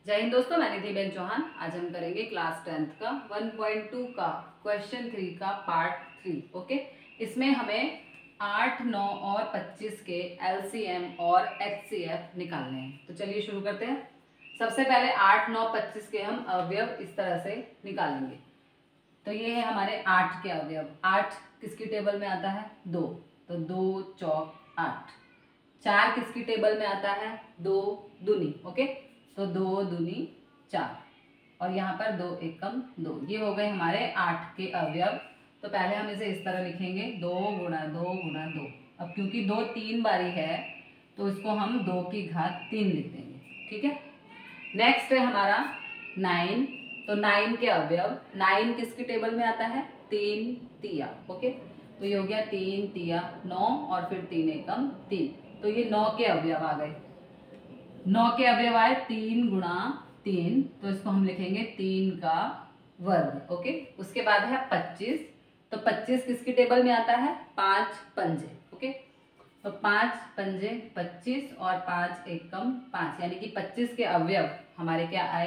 जय हिंद दोस्तों, मैं निधि बेन चौहान। आज हम करेंगे क्लास 10th का 1.2 का क्वेश्चन 3 का पार्ट 3। ओके, इसमें हमें 8, 9 और 25 के एलसीएम और एचसीएफ निकालने हैं। तो चलिए शुरू करते हैं। सबसे पहले 8, 9, 25 के हम अवयव इस तरह से निकालेंगे। तो ये है हमारे 8 के अवयव। 8 किसकी टेबल में आता है? 2, तो 2 चौक 8। 4 किसकी टेबल में आता है? 2 दूनी। ओके, तो 2 दूनी 4 और यहाँ पर 2 एकम 2। ये हो गए हमारे 8 के अवयव। तो पहले हम इसे इस तरह लिखेंगे, 2 गुणा 2 गुणा 2। अब क्योंकि 2 3 बारी है तो इसको हम 2 की घात 3 लिख देंगे। ठीक है। नेक्स्ट है हमारा 9। तो 9 के अवयव, 9 किसकी टेबल में आता है? 3 तिया। ओके, तो ये हो गया 3 तिया 9 और फिर 3 एकम 3। तो ये 9 के अवयव आ गए। 9 के अवयव आए 3 गुणा 3, तो इसको हम लिखेंगे 3 का वर्ग। ओके, उसके बाद है 25। तो 25 किसकी टेबल में आता है? 5 पंजे। ओके, तो 5 पंजे 25 और 5 एकम 5, यानी कि 25 के अवयव हमारे क्या आए?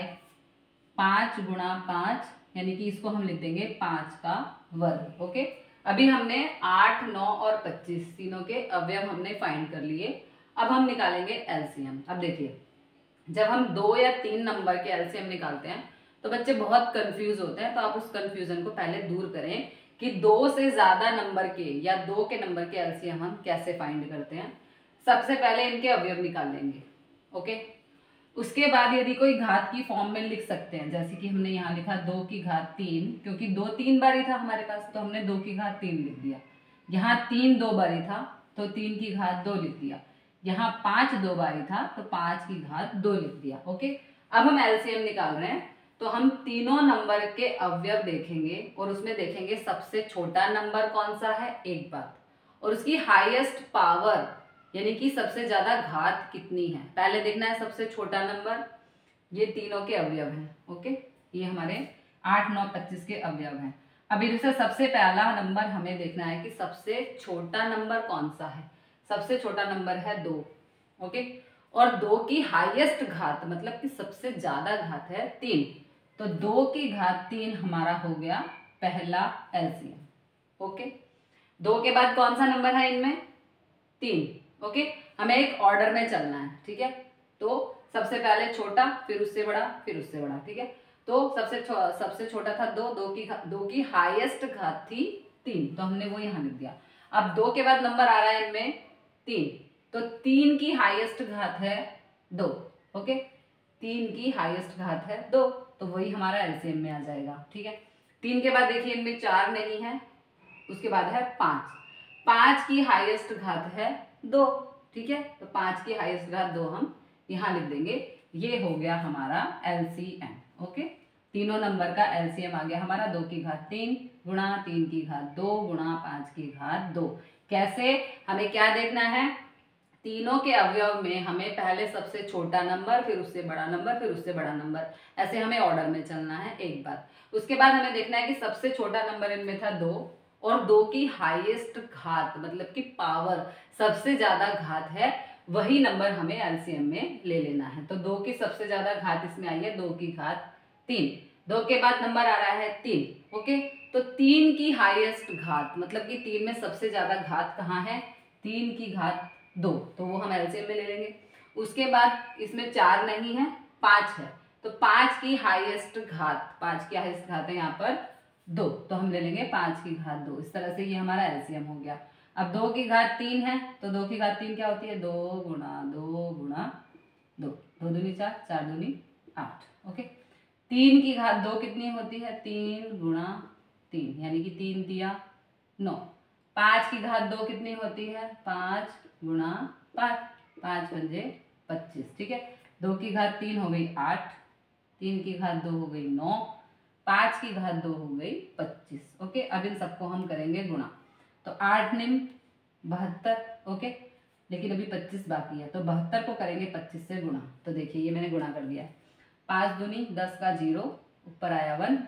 5 गुणा 5, यानी कि इसको हम लिख देंगे 5 का वर्ग। ओके, अभी हमने 8, 9 और 25 तीनों के अवयव हमने फाइंड कर लिए। अब हम निकालेंगे एलसीएम। अब देखिए, जब हम 2 या 3 नंबर के एलसीएम निकालते हैं तो बच्चे बहुत कंफ्यूज होते हैं। तो आप उस कंफ्यूजन को पहले दूर करें कि 2 से ज्यादा नंबर के या 2 के नंबर के एलसीएम हम कैसे फाइंड करते हैं। सबसे पहले इनके अवयव निकाल लेंगे। ओके, उसके बाद यदि कोई घात की फॉर्म में लिख सकते हैं, जैसे कि हमने यहाँ लिखा 2 की घात 3, क्योंकि 2 3 बारी था हमारे पास तो हमने 2 की घात 3 लिख दिया। यहाँ 3 2 बारी था तो 3 की घात 2 लिख दिया। यहाँ 5 2 बारी था तो 5 की घात 2 लिख दिया। ओके, अब हम एलसीएम निकाल रहे हैं। तो हम तीनों नंबर के अवयव देखेंगे और उसमें देखेंगे सबसे छोटा नंबर कौन सा है, एक बात, और उसकी हाईएस्ट पावर यानी कि सबसे ज्यादा घात कितनी है, पहले देखना है सबसे छोटा नंबर। ये तीनों के अवयव हैं। ओके, ये हमारे 8, 9, 25 के अवयव हैं। अभी जैसे सबसे पहला नंबर हमें देखना है कि सबसे छोटा नंबर कौन सा है। सबसे छोटा नंबर है 2। ओके, और 2 की हाईएस्ट घात मतलब कि सबसे ज्यादा घात है 3। तो 2 की घात 3 हमारा हो गया पहला एलसीएम। ओके, 2 के बाद कौन सा नंबर है इनमें? 3। ओके, हमें एक ऑर्डर में चलना है। ठीक है, तो सबसे पहले छोटा, फिर उससे बड़ा, फिर उससे बड़ा। ठीक है, तो सबसे छोटा था 2, 2 की हाईएस्ट घात थी 3, तो हमने वो यहाँ लिख दिया। अब 2 के बाद नंबर आ रहा है इनमें 3, तो 3 की हाईएस्ट घात है 2। ओके, 3 की हाईएस्ट घात है 2, तो वही हमारा एलसीएम में आ जाएगा। ठीक है, 3 के बाद देखिए इनमें 4 नहीं है, उसके बाद है 5। 5 की हाईएस्ट घात है 2। ठीक है, तो 5 की हाईएस्ट घात 2 हम यहाँ लिख देंगे। ये हो गया हमारा एलसीएम। ओके, तीनों नंबर का एलसीएम आ गया हमारा 2 की घात 3 गुणा 3 की घात 2 गुणा 5 की घात 2। कैसे? हमें क्या देखना है? तीनों के अवयव में हमें पहले सबसे छोटा नंबर, फिर उससे बड़ा नंबर, फिर उससे बड़ा नंबर, ऐसे हमें ऑर्डर में चलना है, एक बात। उसके बाद हमें देखना है कि सबसे छोटा नंबर इनमें था 2 और 2 की हाईएस्ट घात मतलब कि पावर सबसे ज्यादा घात है, वही नंबर हमें एलसीएम में ले लेना है। तो 2 की सबसे ज्यादा घात इसमें आई है 2 की घात 3। 2 के बाद नंबर आ रहा है 3। ओके, तो 3 की हाईएस्ट घात मतलब कि 3 में सबसे ज्यादा घात कहाँ है? 3 की घात 2, तो वो हम एलसीएम में ले लेंगे। उसके बाद इसमें 4 नहीं है, 5 है, तो 5 की हाईएस्ट घात, 5 की हाईएस्ट घात है यहाँ पर 2, तो हम ले लेंगे 5 की घात 2। इस तरह से ये हमारा एलसीएम हो गया। अब 2 की घात 3 है, तो 2 की घात 3 क्या होती है? 2 गुणा 2 गुणा 2, 2 दूनी 4, 4 दूनी 8। ओके, 3 की घात 2 कितनी होती है? 3 गुणा 3, यानी कि 3 तिया 9। 5 की घात 2 कितनी होती है? 5 गुणा 5, 5 पंजे 25। ठीक है, 2 की घात 3 हो गई 8, 3 की घात 2 हो गई 9, 5 की घात 2 हो गई 25। ओके, अब इन सबको हम करेंगे गुणा। तो 8 निम 72। ओके, लेकिन अभी 25 बाकी है, तो 72 को करेंगे 25 से गुणा। तो देखिए ये मैंने गुणा कर दिया है। 5 दूनी 10 का 0, ऊपर आया 1,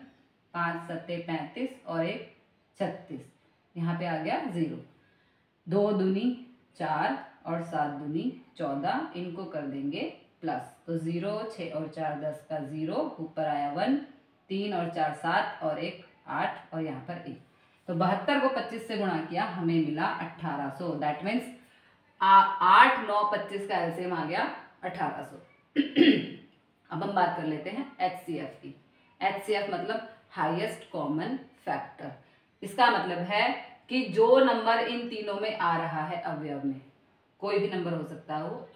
5 सत्ते 35 और 1 36, यहाँ पे आ गया 0। 2 दूनी 4 और 7 दूनी 14, इनको कर देंगे प्लस, तो 0, 6 और 4 10 का 0, ऊपर आया 1, 3 और 4 7 और 1 8 और यहाँ पर 1। तो 72 को 25 से गुणा किया, हमें मिला 1800। दैट मीन्स 8 9 25 का एलसीएम आ गया 1800। अब हम बात कर लेते हैं HCF की। HCF मतलब हाईएस्ट कॉमन फैक्टर। इसका मतलब है कि जो नंबर इन तीनों में आ रहा है अवयव में, कोई भी नंबर हो सकता है वो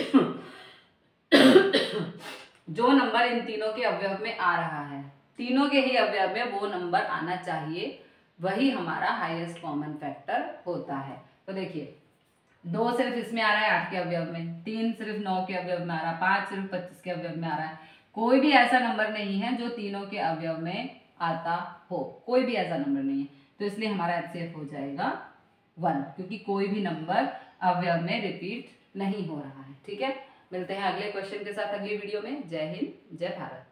जो नंबर इन तीनों के अवयव में आ रहा है, तीनों के ही अवयव में वो नंबर आना चाहिए, वही हमारा हाईएस्ट कॉमन फैक्टर होता है। तो देखिए 2 सिर्फ इसमें आ रहा है 8 के अवयव में, 3 सिर्फ 9 के अवयव में आ रहा है, 5 सिर्फ 25 के अवयव में आ रहा है। कोई भी ऐसा नंबर नहीं है जो तीनों के अवयव में आता हो, कोई भी ऐसा नंबर नहीं है। तो इसलिए हमारा HCF हो जाएगा 1, क्योंकि कोई भी नंबर अवयव में रिपीट नहीं हो रहा है। ठीक है, मिलते हैं अगले क्वेश्चन के साथ अगली वीडियो में। जय हिंद, जय भारत।